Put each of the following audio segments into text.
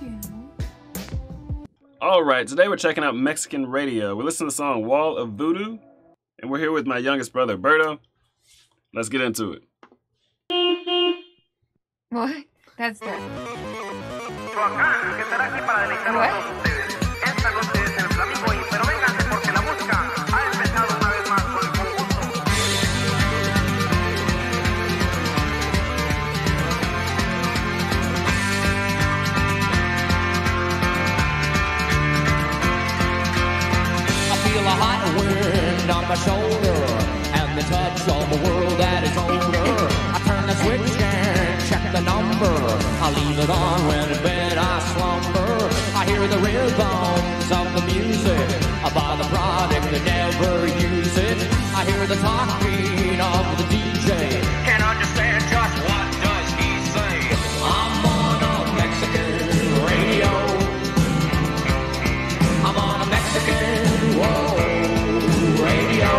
All right, today we're checking out Mexican radio. We're listening to the song Wall of Voodoo, and we're here with my youngest brother, Berto. Let's get into it. What? That's the... What? A hot wind on my shoulder and the touch of a world that is older. I turn the switch and check the number. I leave it on when in bed I slumber. I hear the rhythms of the music about the product that never use it. I hear the talking of the DJ. Can't understand just what does he say. I'm on a Mexican radio. I'm on a Mexican radio.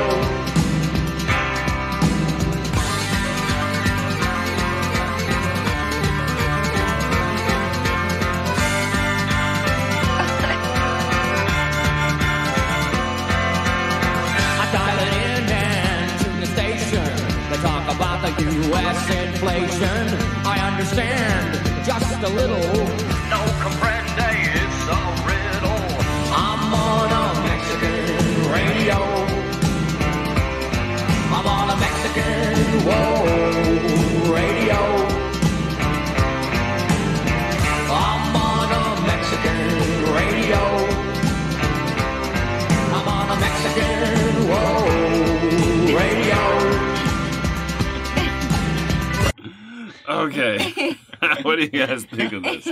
I dial it in and tune the station. They talk about the U.S. inflation. I understand just a little. No comprende, it's a riddle. I'm on a Mexican radio. I'm on a Mexican radio. I'm on a Mexican radio. I'm on a Mexican radio. Okay. What do you guys think of this?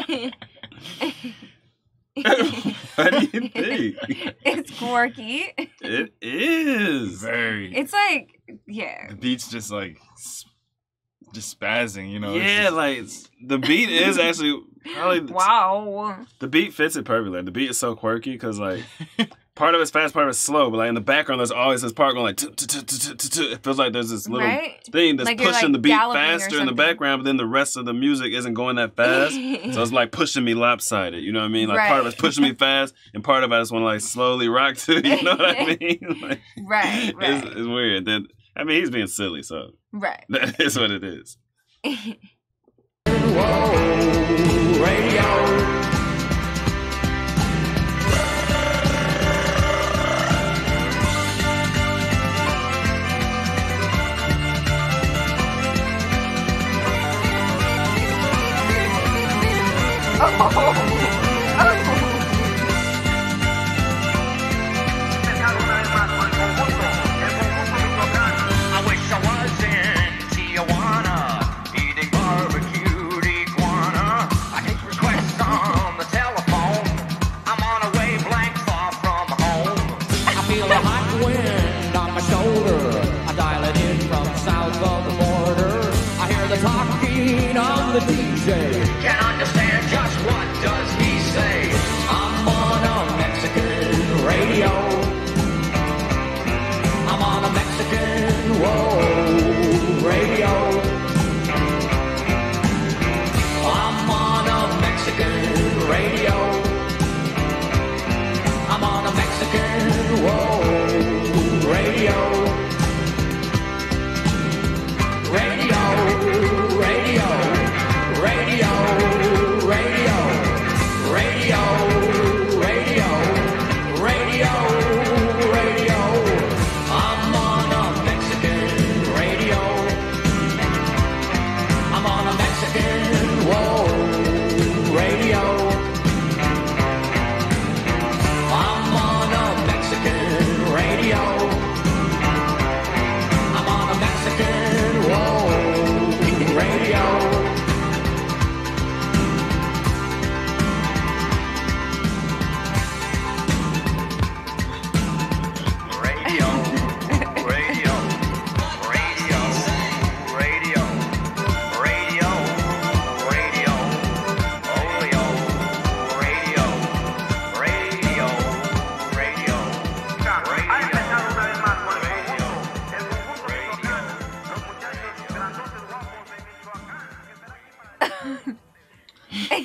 What do you think? It's quirky. It is. Very. It's like, yeah. The beat's just like, just spazzing, you know? Yeah, just... like, the beat is actually probably... Wow. The beat fits it perfectly. Like, the beat is so quirky because, like, part of it's fast, part of it's slow, but, like, in the background, there's always this part going, like, it feels like there's this little thing that's Like you're, pushing like, the beat galloping or faster in the something. background, but then the rest of the music isn't going that fast. So it's, like, pushing me lopsided, you know what I mean? Like, part of it's pushing me fast, and part of it I just want to, like, slowly rock to, you know what I mean? Like, Right. It's weird. That, I mean, he's being silly, so Right. that is what it is. Radio. I wish I was in Tijuana, eating barbecued iguana. I take requests on the telephone. I'm on a wavelength far from home. I feel a hot wind on my shoulder. I dial it in from south of the border. I hear the talking of the DJ. Can't understand just what does he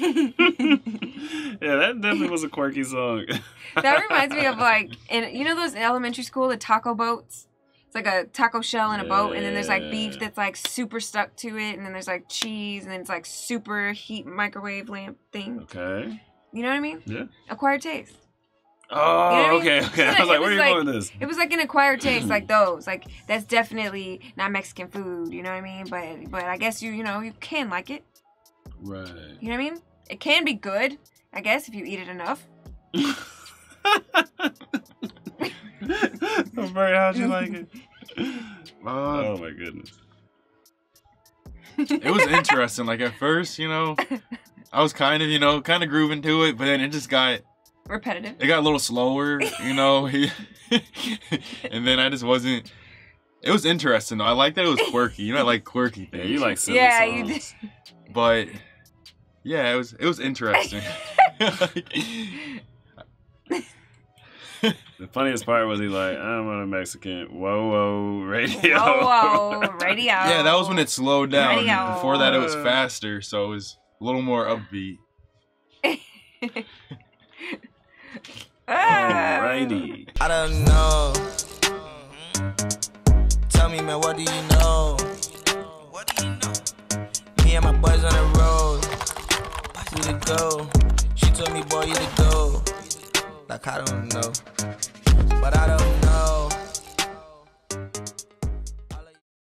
Yeah, that definitely was a quirky song. That reminds me of like, and you know those in elementary school, the taco boats? It's like a taco shell in a boat, and then there's like beef that's like super stuck to it, and then there's like cheese, and then it's like super heat microwave lamp thing. Okay. You know what I mean? Yeah. Acquired taste. Oh, You know what I mean? okay. I was like, where are you going with this? It was like an acquired taste, like those. Like that's definitely not Mexican food. You know what I mean? But I guess you can like it. Right. You know what I mean? It can be good, I guess, if you eat it enough. So, Bert, how'd you like it? Oh my goodness. It was interesting. Like at first, I was kind of grooving to it, but then it just got Repetitive. It got a little slower, and then I just wasn't. It was interesting though. I like that it was quirky. I like quirky things. Yeah, you like silly Yeah, songs. you did. But yeah, it was interesting. The funniest part was he like, I'm on a Mexican whoa radio. Whoa, radio. Yeah, that was when it slowed down. Radio. Before that, it was faster, so it was a little more upbeat. Alrighty. I don't know. Tell me, man, what do you know? What do you know? Me and my boys on the road. We to go. She told me, boy, you to go. Like, I don't know. But I don't know.